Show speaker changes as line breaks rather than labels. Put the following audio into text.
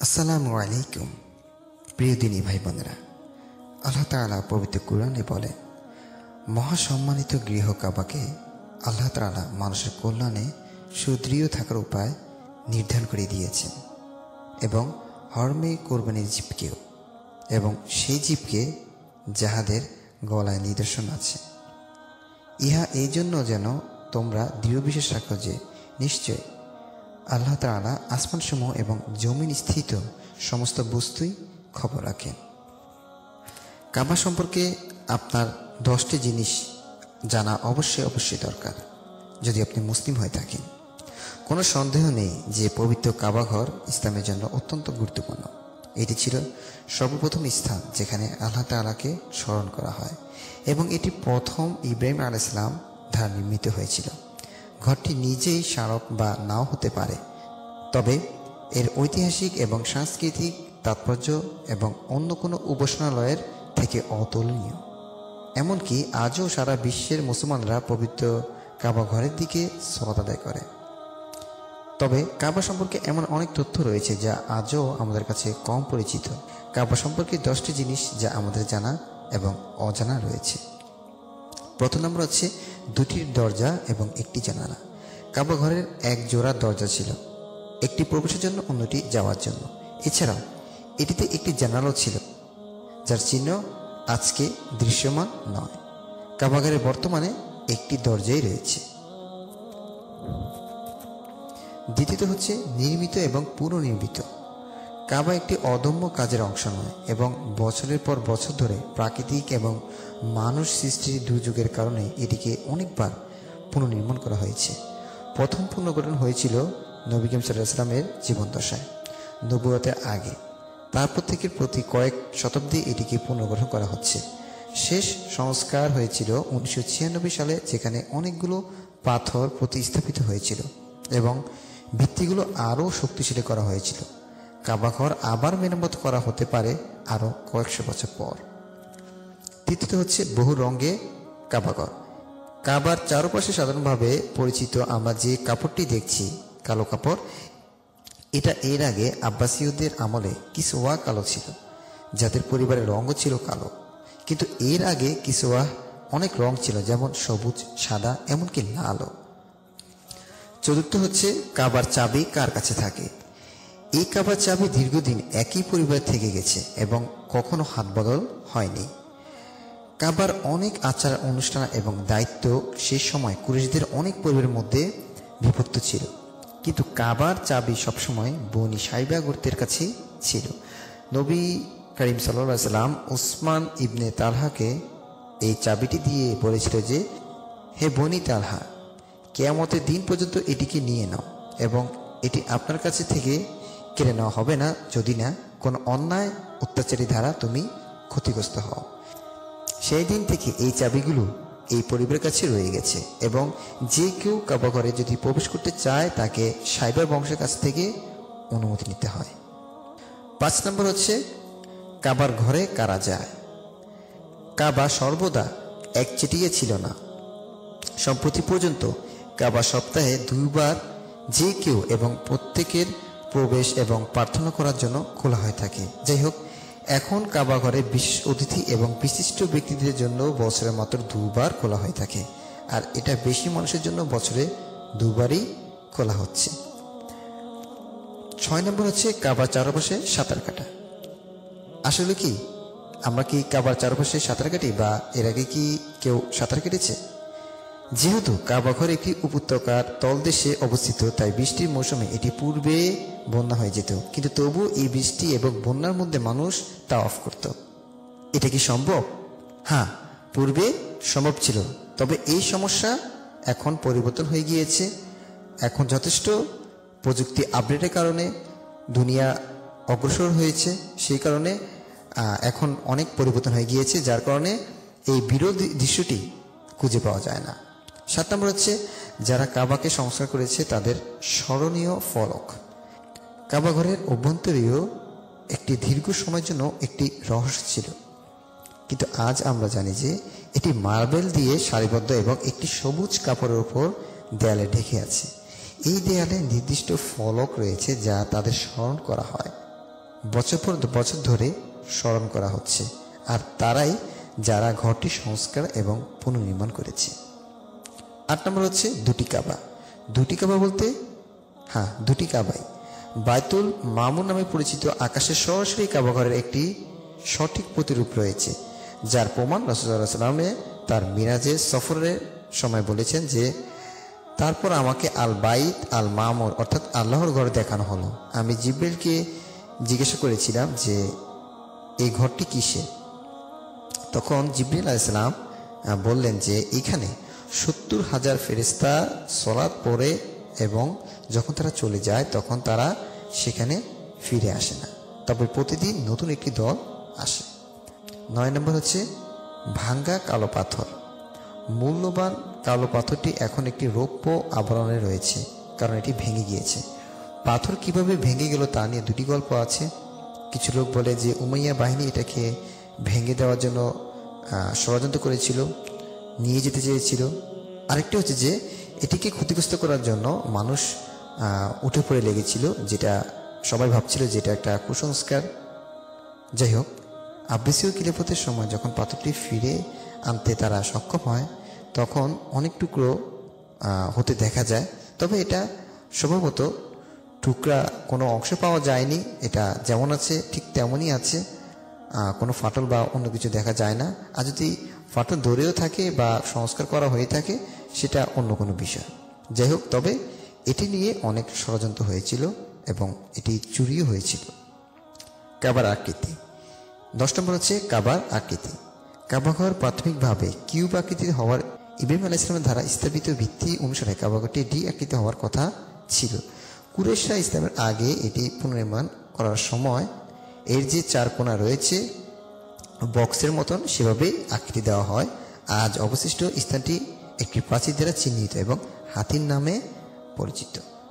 আসসালামু আলাইকুম। প্রিয় দিনী ভাই বোনেরা, আল্লাহ তাআলা পবিত্র কুরআনে বলেন, মহাসম্মানিত গৃহ কাবাকে আল্লাহ তাআলা মানুষের কল্যাণে সুদৃঢ় থাকার উপায় নির্ধারণ করে দিয়েছেন এবং হরমে কোরবানির জীবকেও, এবং সেই জীবকে যাহাদের গলায় নিদর্শন আছে। ইহা এই জন্য যেন তোমরা দৃঢ় বিশ্বাস রাখো যে নিশ্চয় আল্লাহ তাআলা আসমানসমূহ এবং জমিন স্থিত সমস্ত বস্তুই খবর রাখেন। কাবা সম্পর্কে আপনার 10টি জিনিস জানা অবশ্যই দরকার যদি আপনি মুসলিম হয়ে থাকেন। কোনো সন্দেহ নেই যে পবিত্র কাবা ঘর ইসলামের জন্য অত্যন্ত গুরুত্বপূর্ণ। এটি ছিল সর্বপ্রথম স্থান যেখানে আল্লাহ তাআলাকে স্মরণ করা হয় এবং এটি প্রথম ইব্রাহিম আলাইহিস সালাম দ্বারা নির্মিত হয়েছিল। ঘরটি নিজেই স্মারক বা নাও হতে পারে, তবে এর ঐতিহাসিক এবং সাংস্কৃতিক তাৎপর্য এবং অন্য কোনো উপাসনালয়ের থেকে অতুলনীয়। এমনকি আজও সারা বিশ্বের মুসলমানরা পবিত্র কাবা ঘরের দিকে সালাত আদায় করে। তবে কাবা সম্পর্কে এমন অনেক তথ্য রয়েছে যা আজও আমাদের কাছে কম পরিচিত। কাবা সম্পর্কে 10টি জিনিস যা আমাদের জানা এবং অজানা রয়েছে। প্রথম নম্বর হচ্ছে 2টি দরজা এবং 1টি জানালা। কাবা ঘরের এক জোড়া দরজা ছিল, একটি প্রবেশের জন্য অন্যটি যাওয়ার জন্য। এছাড়াও এটিতে একটি জানালাও ছিল, যার চিহ্ন আজকে দৃশ্যমান নয়। কাবা ঘরে বর্তমানে একটি দরজাই রয়েছে। দ্বিতীয়ত হচ্ছে নির্মিত এবং পুনর্নির্মিত। কাবা একটি অদম্য কাজের অংশ নয় এবং বছরের পর বছর ধরে প্রাকৃতিক এবং মানুষ সৃষ্টির দুর্যোগের কারণে এটিকে অনেকবার পুনর্নির্মাণ করা হয়েছে। প্রথম পুনর্গঠন হয়েছিল নবী করিম সাল্লাল্লাহু আলাইহি ওয়াসাল্লামের জীবদ্দশায়, নবুয়তের আগে। তারপর থেকে প্রতি কয়েক শতাব্দী এটিকে পুনর্গঠন করা হচ্ছে। শেষ সংস্কার হয়েছিল 1996 সালে, যেখানে অনেকগুলো পাথর প্রতিস্থাপিত হয়েছিল এবং ভিত্তিগুলো আরও শক্তিশালী করা হয়েছিল। কাবাঘর আবার মেরামত করা হতে পারে আরও কয়েকশো বছর পর। তৃতীয়ত হচ্ছে বহু রঙে কাবাঘর। কাবার চারপাশে সাধারণভাবে পরিচিত আমরা যে কাপড়টি দেখছি, কালো কাপড়, এটা এর আগে আব্বাসীয়দের আমলে কিসওয়া কালো ছিল, যাদের পরিবারের রঙও ছিল কালো। কিন্তু এর আগে কিসওয়া অনেক রং ছিল, যেমন সবুজ, সাদা, এমনকি লালও। চতুর্থ হচ্ছে কাবার চাবি কার কাছে থাকে। এই কাবার চাবি দীর্ঘদিন একই পরিবার থেকে গেছে এবং কখনো হাত বদল হয়নি। কাবার অনেক আচার অনুষ্ঠান এবং দায়িত্ব সেই সময় কুরাইশদের অনেক পরিবারের মধ্যে বিভক্ত ছিল, কিন্তু কাবার চাবি সবসময় বনি সাইবা গোত্রের কাছেই ছিল। নবী করিম সাল্লাল্লাহু আলাইহি ওয়াসাল্লাম উসমান ইবনে তালহাকে এই চাবিটি দিয়ে বলেছিল যে, হে বনি তালহা, কিয়ামতের দিন পর্যন্ত এটিকে নিয়ে নাও এবং এটি আপনার কাছে থেকে কেড়ে নেওয়া হবে না, যদি না কোনো অন্যায় অত্যাচারী দ্বারা তুমি ক্ষতিগ্রস্ত হও। সেই দিন থেকে এই চাবিগুলো এই পরিবারের কাছে রয়ে গেছে এবং যে কেউ কাবা ঘরে যদি প্রবেশ করতে চায় তাকে সাইবা বংশের কাছ থেকে অনুমতি নিতে হয়। 5 নম্বর হচ্ছে কাবার ঘরে কারা যায়। কাবা সর্বদা একচেটিয়া ছিল না। সম্প্রতি পর্যন্ত কাবা সপ্তাহে 2 বার যে কেউ এবং প্রত্যেকের প্রবেশ এবং প্রার্থনা করার জন্য খোলা হয়ে থাকে। যাই হোক, এখন কাবা ঘরে বিশেষ অতিথি এবং বিশিষ্ট ব্যক্তিদের জন্য বছরে মাত্র 2 বার খোলা হয়ে থাকে, আর এটা বেশি মানুষের জন্য বছরে 2 বারই খোলা হচ্ছে। 6 নম্বর হচ্ছে কাবার চারপাশে সাঁতার কাটা। আসলে কি আমরা কি কাবার চারপাশে সাঁতার কাটি, বা এর আগে কি কেউ সাঁতার কেটেছে? যেহেতু কাবা ঘর একটি উপত্যকার তলদেশে অবস্থিত, তাই বৃষ্টির মৌসুমে এটি পূর্বে বন্যা হয়ে যেত, কিন্তু তবু এই বৃষ্টি এবং বন্যার মধ্যে মানুষ তাওয়াফ করত। এটা কি সম্ভব? হ্যাঁ, পূর্বে সম্ভব ছিল, তবে এই সমস্যা এখন পরিবর্তন হয়ে গিয়েছে। এখন যথেষ্ট প্রযুক্তি আপডেটের কারণে দুনিয়া অগ্রসর হয়েছে, সেই কারণে এখন অনেক পরিবর্তন হয়ে গিয়েছে, যার কারণে এই বিরল দৃশ্যটি খুঁজে পাওয়া যায় না। 7 নম্বর হচ্ছে যারা কাবাকে সংস্কার করেছে তাদের স্মরণীয় ফলক। কাবা ঘরের অভ্যন্তরীয় একটি দীর্ঘ সময়ের জন্য একটি রহস্য ছিল, কিন্তু আজ আমরা জানি যে এটি মার্বেল দিয়ে সারিবদ্ধ এবং একটি সবুজ কাপড়ের উপর দেয়ালে ঢেকে আছে। এই দেয়ালে নির্দিষ্ট ফলক রয়েছে যা তাদের স্মরণ করা হয়। বছর পর বছর ধরে স্মরণ করা হচ্ছে, আর তারাই যারা ঘরটি সংস্কার এবং পুনর্নির্মাণ করেছে। 8 নম্বর হচ্ছে দুটি কাবা। দুটি কাবা বলতে দুটি কাবাই বাইতুল মামুর নামে পরিচিত আকাশের সরাসরি কাবাঘরের একটি সঠিক প্রতিরূপ রয়েছে, যার প্রমাণ রাসূলুল্লাহ সাল্লাল্লাহু আলাইহি ওয়াসাল্লাম তার মিরাজের সফরের সময় বলেছেন যে, তারপর আমাকে আল বাইত আল মামুর অর্থাৎ আল্লাহর ঘর দেখানো হলো। আমি জিবরিলকে জিজ্ঞাসা করেছিলাম যে এই ঘরটি কিসের। তখন জিবরিল আলাইহিস সালাম বললেন যে এখানে 70,000 ফেরেশতা সালাত পড়ে এবং যখন তারা চলে যায় তখন তারা সেখানে ফিরে আসে না, তবে প্রতিদিন নতুন একটি দল আসে। 9 নম্বর হচ্ছে ভাঙ্গা কালো পাথর। মূল্যবান কালো পাথরটি এখন একটি রৌপ্য আবরণে রয়েছে, কারণ এটি ভেঙে গিয়েছে। পাথর কিভাবে ভেঙে গেল তা নিয়ে দুটি গল্প আছে। কিছু লোক বলে যে উমাইয়া বাহিনী এটাকে ভেঙে দেওয়ার জন্য ষড়যন্ত্র করেছিল, নিয়ে যেতে চেয়েছিল। আরেকটি হচ্ছে যে এটিকে ক্ষতিগ্রস্ত করার জন্য মানুষ উঠে পড়ে লেগেছিল, যেটা সবাই ভাবছিল যে এটা একটা কুসংস্কার। যাই হোক, আব্বাসীয় খিলাফতের সময় যখন পাথরটি ফিরে আনতে তারা সক্ষম হয় তখন অনেক টুকরো হতে দেখা যায়, তবে এটা সম্ভবত টুকরা কোনো অংশ পাওয়া যায়নি। এটা যেমন আছে ঠিক তেমনই আছে, কোনো ফাটল বা অন্য কিছু দেখা যায় না। আর যদি ফাটল ধরেও থাকে বা সংস্কার করা হয়ে থাকে সেটা অন্য কোনো বিষয়। যাই হোক, তবে এটি নিয়ে অনেক ষড়যন্ত্র হয়েছিল এবং এটি চুরিও হয়েছিল। কাবার আকৃতি। 10 নম্বর হচ্ছে কাবার আকৃতি। কাবাঘর প্রাথমিকভাবে কিউব আকৃতির হওয়ার ইব্রাহিম আলাইহিস সালামের দ্বারা স্থাপিত ভিত্তি অনুসারে কাবাঘরটি ডি আকৃতি হওয়ার কথা ছিল। কুরাইশরা ইসলামের আগে এটি পুনর্নির্মাণ করার সময় এর যে 4 কোণা রয়েছে বক্সের মতন সেভাবে আকৃতি দেওয়া হয়। আজ অবশিষ্ট স্থানটি একটি প্রাচীর দ্বারা চিহ্নিত এবং হাতির নামে পরিচিত।